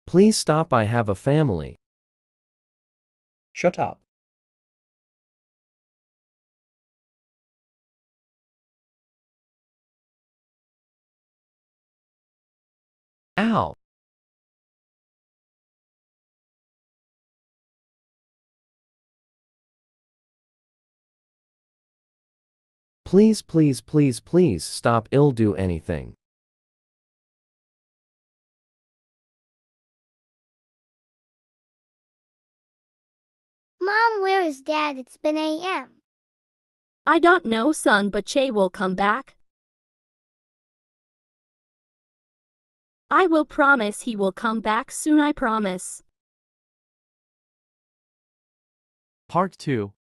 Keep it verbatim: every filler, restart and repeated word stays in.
Please stop, I have a family. Shut up. Ow! Please, please, please, please stop, I'll do anything. Mom, where is Dad? It's been a m. I don't know, son, but Che will come back. I will promise he will come back soon, I promise. Part two.